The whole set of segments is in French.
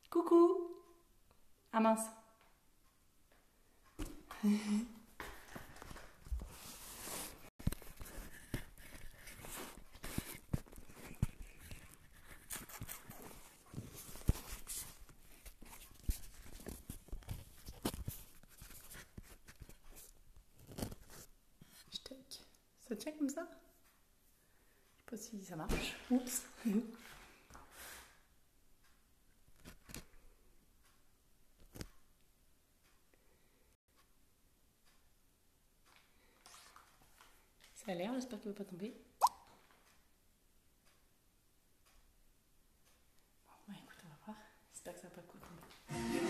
Coucou. Ah mince. Ça tient comme ça? Je sais pas si ça marche. Oups. Ça a l'air, j'espère qu'il ne va pas tomber. Bon, bah, écoute, on va voir. J'espère que ça va pas tomber.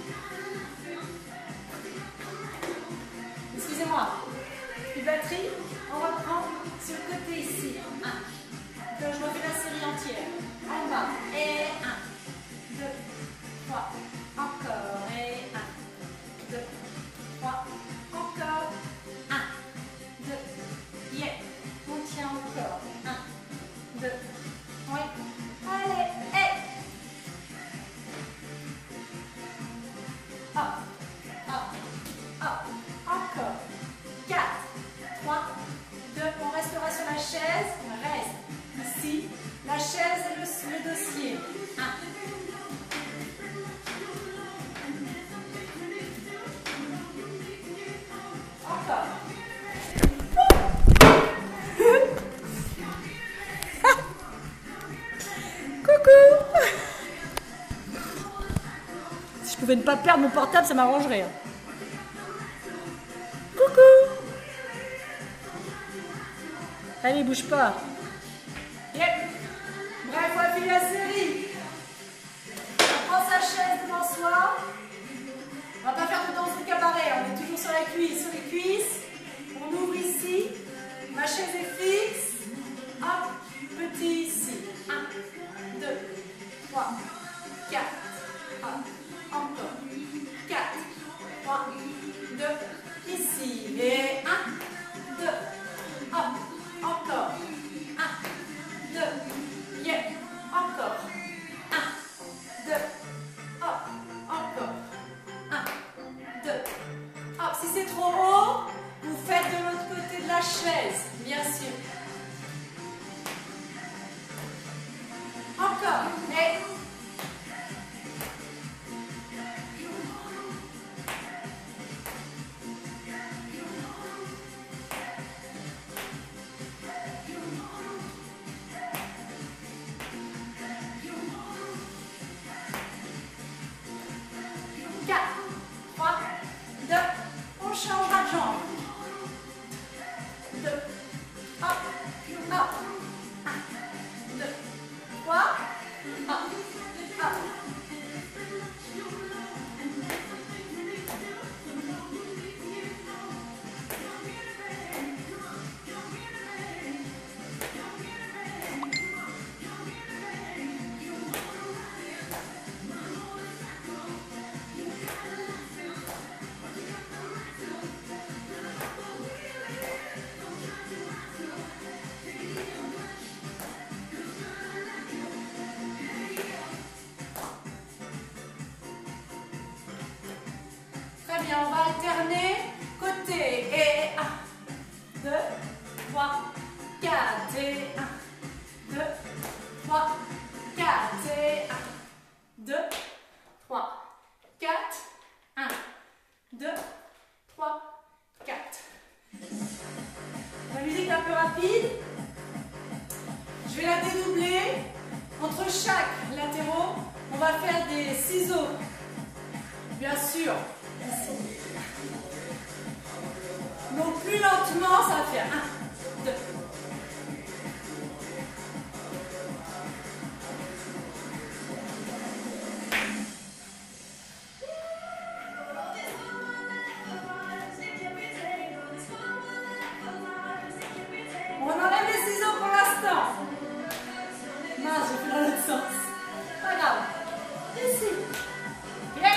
Excusez-moi. Une batterie, on va prendre sur le côté ici. 1. Donc je refais la série entière. En bas. Et 1, 2, 3. Encore. Et 1, 2, 3. Encore. 1, 2. Yeah. On tient encore. 1, 2. Oui. Allez. Et. Hop. Hop. Hop. Encore. 4, 3, 2. On restera sur la chaise. On reste ici. La chaise et le dossier. 1. Encore. Coucou. Si je pouvais ne pas perdre mon portable, ça m'arrangerait. Coucou. Allez, bouge pas. Yep. Bref, on va finir la série. On prend sa chaise devant soi. On va pas faire de danse de cabaret. On est toujours sur la cuisse, sur les cuisses. On ouvre ici. Ma chaise est fixe. Hop, petit ici. 1, 2, 3, 4. Hop, encore. 4, 3, 2. Ici. Et 1, 2. Hop, encore. 1, 2. Yeah. Encore. 1, 2. Hop, encore. 1, 2. Hop, si c'est trop haut, vous faites de l'autre côté de la chaise, bien sûr. Encore. Et. Très bien, on va alterner côté et 1, 2, 3, 4 et 1, 2, 3, 4 et 1, 2, 3, 4, 1, 2, 3, 4. La musique est un peu rapide. Je vais la dédoubler. Entre chaque latéraux, on va faire des ciseaux. Bien sûr. Donc plus lentement, ça va faire 1, 2. On enlève les ciseaux pour l'instant. Mince, j'ai fait dans l'autre sens. Pas grave. Ici. Bien.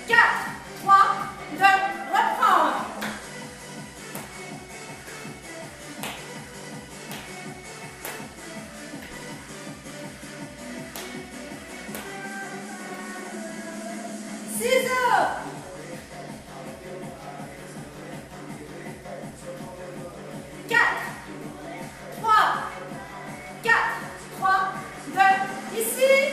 4, 3, 2, reprendre. Ciseaux. 4, 3, 4, 3, 2, ici.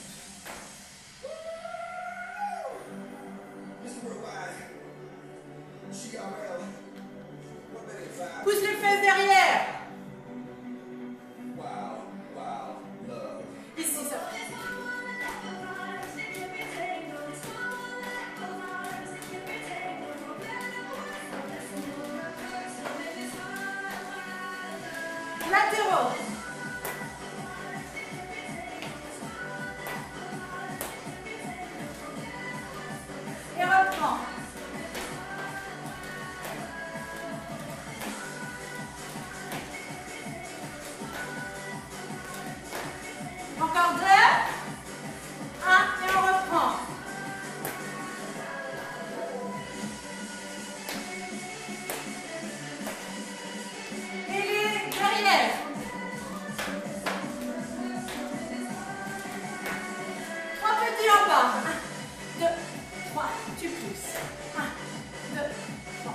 Pousse les fesses derrière. Ici, ça. Latéraux. Et reprends. Encore 2. 1 et on reprend. Et les derrière. 3 petits en bas. 1, 2, 3. Tu pousses. 1, 2, 3.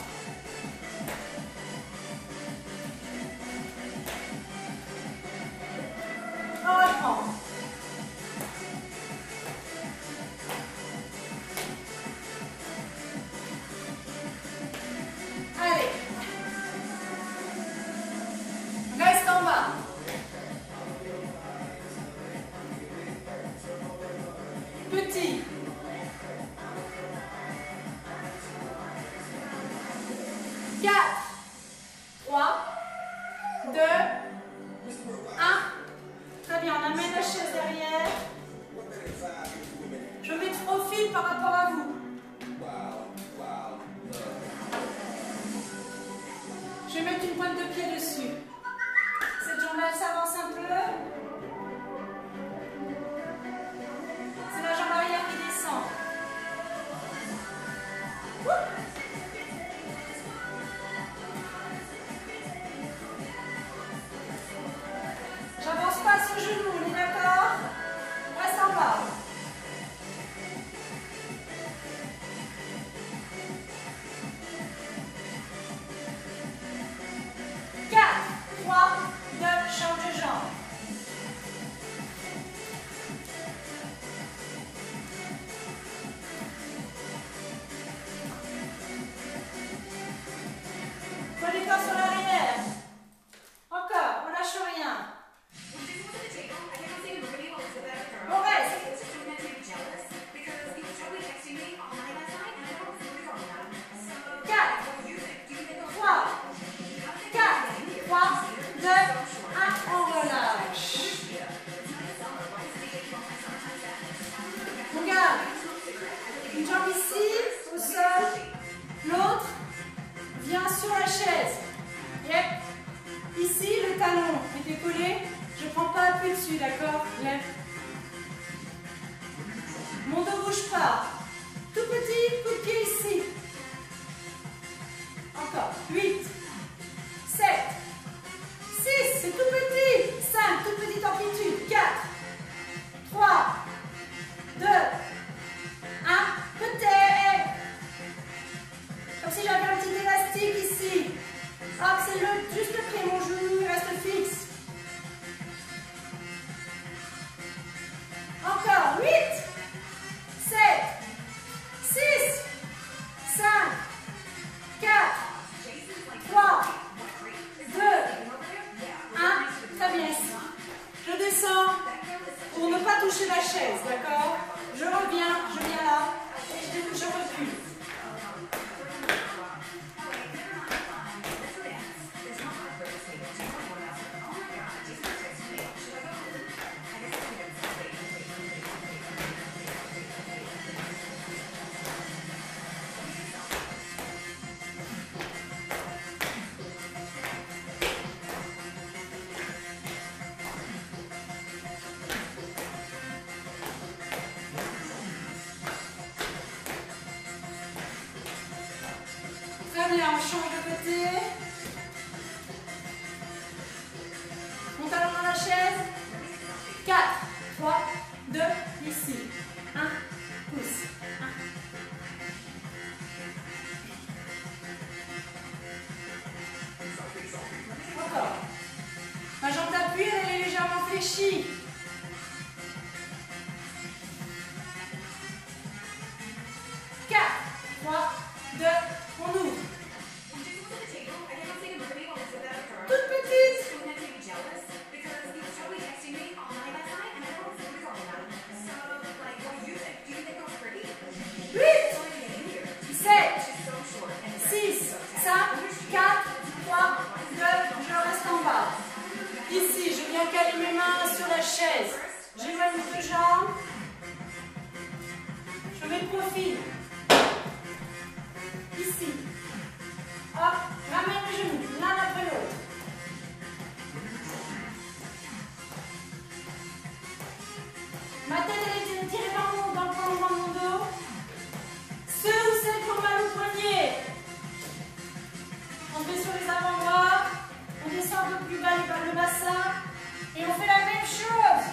On reprend. Allez. Reste en bas. Petit. 4, 3, 2, 1. Très bien, on amène la chaise derrière. Je mets trop fil par rapport à vous. Je vais mettre une pointe de pied dessus. Cette jambe-là, elle s'avance un peu. C'est la jambe arrière qui descend. J'avance pas sur le genou, on est d'accord? Reste en bas. 4, 3, 2, change de jambe. Prenez pas sur l'arrière. Encore, on lâche rien. On reste. 4, 3, 4, 3, 2, 1, on relâche. On garde une jambe ici, au sol, l'autre vient sur la chaise. Yep. Ici, le talon est décollé, je ne prends pas appui dessus, d'accord? Lève. Mon dos ne bouge pas. Tout petit coup de pied ici. Encore. 8, 7, 6, c'est tout petit. 5, toute petite amplitude. 4, 3, 2, 1, peut-être. Comme si j'avais un petit élastique ici. Hop, c'est juste le pied, mon genou, il reste fixe. Encore. 8, 7, dernière, on change de côté. Mon talon dans la chaise. 4, 3, 2, ici. 1, pouce. 1. Encore. Ma jambe d'appui, elle est légèrement fléchie. 4, 3, 2, on ouvre. Toute petite. 8, 7, 6, 5, 4, 3, 2, je reste en bas. Ici, je viens caler mes mains sur la chaise. J'éloigne mes deux jambes. Je mets le profil. Ici. Hop, ramène les genoux, l'un après l'autre. Ma tête, elle est tirée dans le prolongement de mon dos. Ceux ou celles qui ont mal au poignet, on se met sur les avant-bras, on descend un peu plus bas le bassin et on fait la même chose.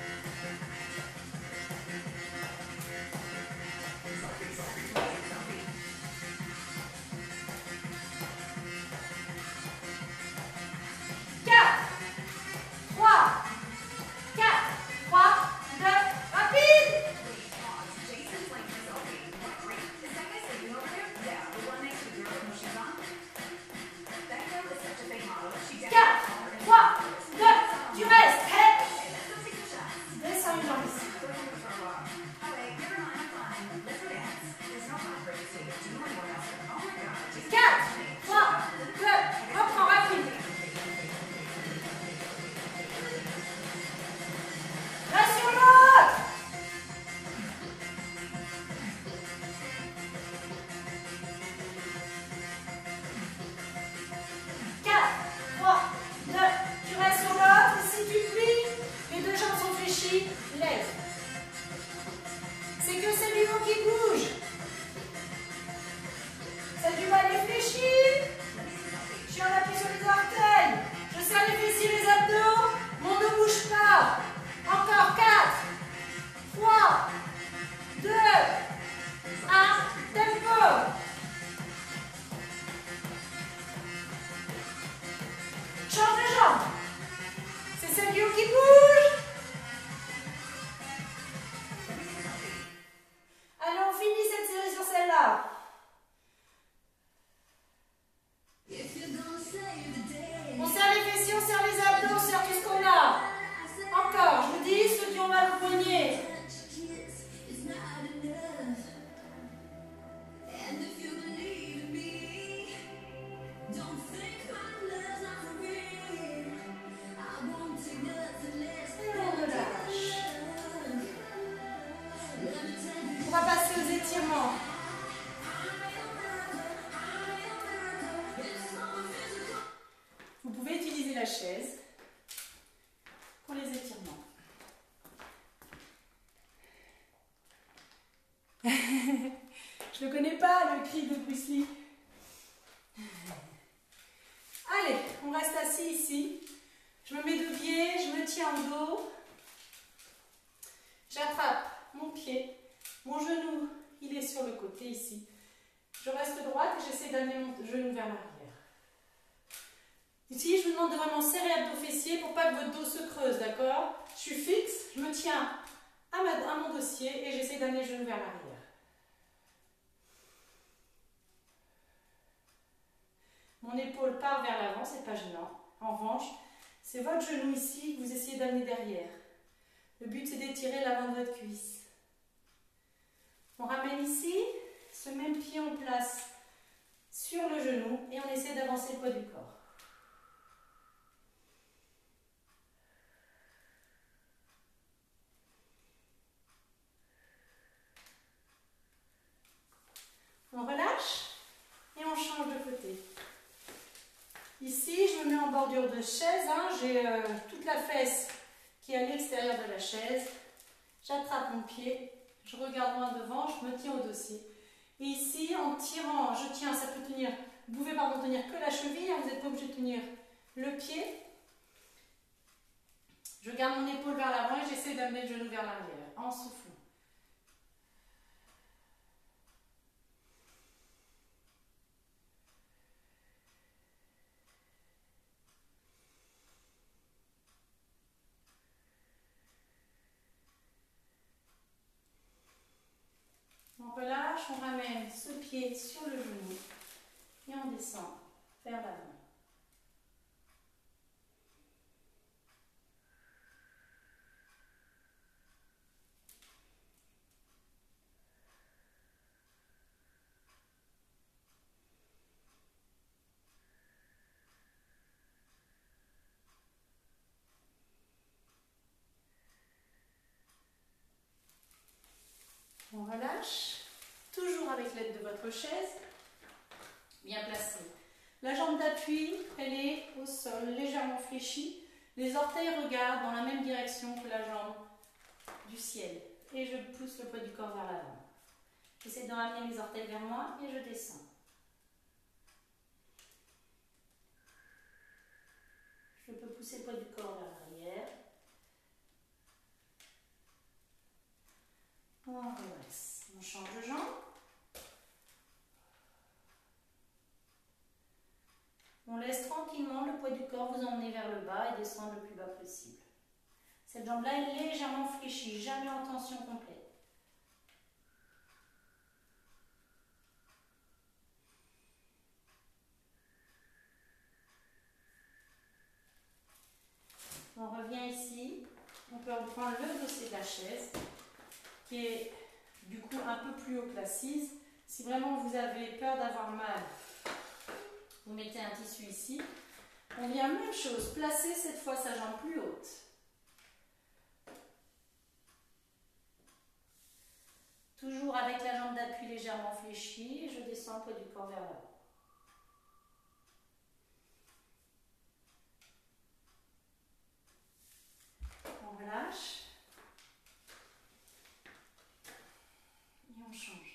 Vous pouvez utiliser la chaise pour les étirements. Je ne connais pas le cri de Bruce Lee. Allez, on reste assis ici. Je me mets de pied, je me tiens au dos. J'attrape mon pied, mon genou, il est sur le côté ici. Je reste droite et j'essaie d'amener mon genou vers l'arrière. Ici, je vous demande de vraiment serrer abdos-fessiers pour pas que votre dos se creuse, d'accord? Je suis fixe, je me tiens à mon dossier et j'essaie d'amener le genou vers l'arrière. Mon épaule part vers l'avant, c'est pas gênant. En revanche, c'est votre genou ici que vous essayez d'amener derrière. Le but, c'est d'étirer l'avant de votre cuisse. On ramène ici, ce même pied on place sur le genou et on essaie d'avancer le poids du corps. On relâche et on change de côté. Ici, je me mets en bordure de chaise, hein. J'ai toute la fesse qui est à l'extérieur de la chaise. J'attrape mon pied, je regarde loin devant, je me tiens au dossier. Et ici, en tirant, je tiens, ça peut tenir vous pouvez tenir que la cheville, hein, vous n'êtes pas obligé de tenir le pied. Je garde mon épaule vers l'avant et j'essaie d'amener le genou vers l'arrière en soufflant. On relâche, on ramène ce pied sur le genou et on descend vers l'avant. On relâche, toujours avec l'aide de votre chaise, bien placée. La jambe d'appui, elle est au sol, légèrement fléchie. Les orteils regardent dans la même direction que la jambe du ciel. Et je pousse le poids du corps vers l'avant. J'essaie de ramener les orteils vers moi et je descends. Je peux pousser le poids du corps vers l'arrière. On redresse. On change de jambe. On laisse tranquillement le poids du corps vous emmener vers le bas et descendre le plus bas possible. Cette jambe-là est légèrement fléchie, jamais en tension complète. On revient ici. On peut reprendre le dossier de la chaise qui est du coup un peu plus haut que l'assise. Si vraiment vous avez peur d'avoir mal, vous mettez un tissu ici. On vient même chose, placer cette fois sa jambe plus haute. Toujours avec la jambe d'appui légèrement fléchie, je descends le poids du corps vers l'avant. On relâche. Et on change.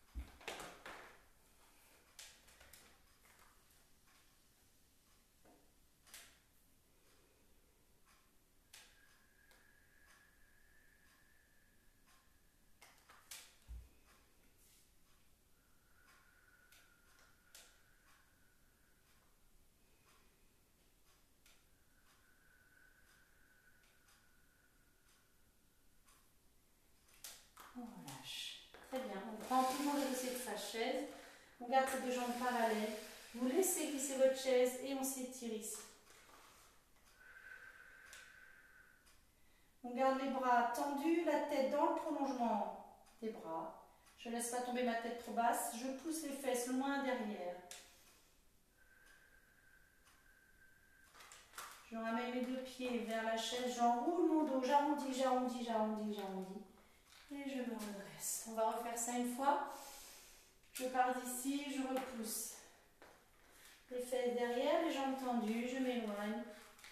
On relâche. Très bien. On prend toujours le dossier de sa chaise. On garde ces deux jambes parallèles. Vous laissez glisser votre chaise et on s'étire ici. On garde les bras tendus, la tête dans le prolongement des bras. Je ne laisse pas tomber ma tête trop basse. Je pousse les fesses loin derrière. Je ramène mes deux pieds vers la chaise. J'enroule mon dos. J'arrondis, j'arrondis, j'arrondis, j'arrondis. Et je me redresse. On va refaire ça une fois. Je pars d'ici, je repousse. Les fesses derrière, les jambes tendues, je m'éloigne.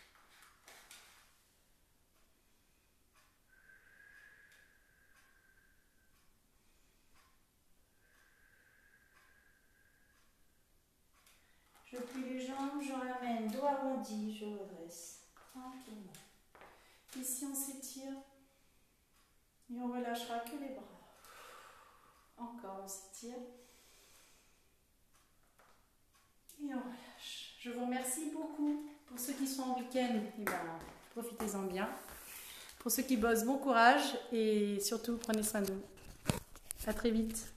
Je plie les jambes, je ramène, dos arrondi, je redresse. Tranquillement. Ici, on s'étire. Et on relâchera que les bras. Encore, on s'étire. Et on relâche. Je vous remercie beaucoup. Pour ceux qui sont en week-end, profitez-en bien. Pour ceux qui bossent, bon courage. Et surtout, prenez soin de vous. À très vite.